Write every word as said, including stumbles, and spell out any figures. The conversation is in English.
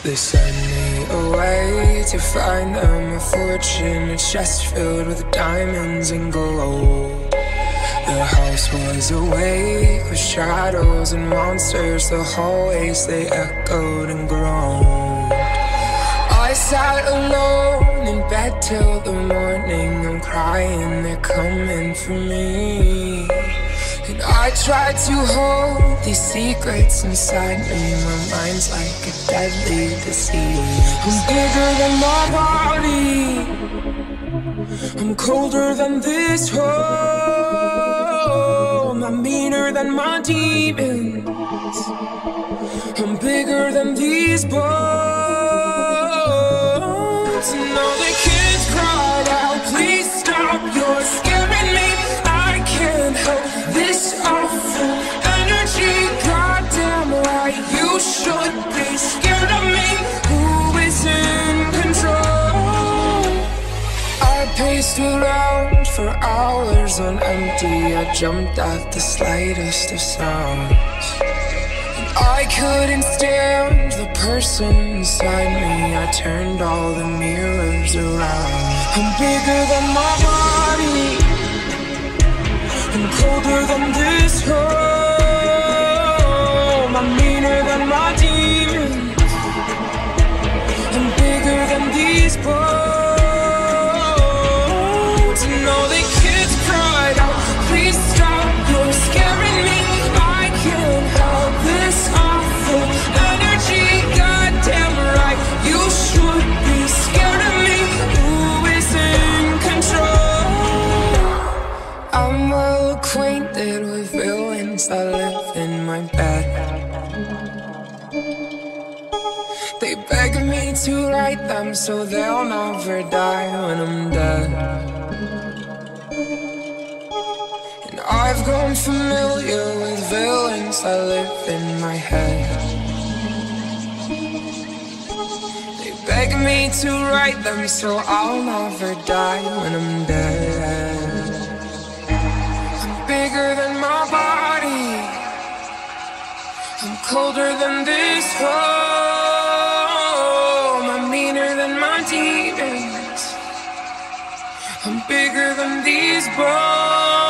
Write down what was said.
They sent me away to find them a fortune, a chest filled with diamonds and gold. The house was awake with shadows and monsters. The hallways, they echoed and groaned. I sat alone in bed till the morning. I'm crying, they're coming for me. And I tried to hold these secrets inside me. My mind's like a deadly disease. I'm bigger than my body, I'm colder than this home. I'm meaner than my demons, I'm bigger than these bones. And all the kids cried out, please stop, you're scaring me. I can't help this awful energy. Goddamn right, you should be scared of me. Who is in control? I paced around for hours on empty. I jumped at the slightest of sounds. I couldn't stand the person inside me. I turned all the mirrors around. I'm bigger than my body, I'm colder than this home. I'm meaner than my demons, I'm bigger than these bones. And all the kids cried out, please stop, you're scaring me. I can't help this awful energy. Goddamn right, you should be scared of me. Who is in control? I'm well acquainted with villains that live in my bed. They beg me to write them so they'll never die when I'm dead. And I've grown familiar with villains that live in my head. They beg me to write them so I'll never die when I'm dead. Bigger than my body, I'm colder than this home. I'm meaner than my demons, I'm bigger than these bones.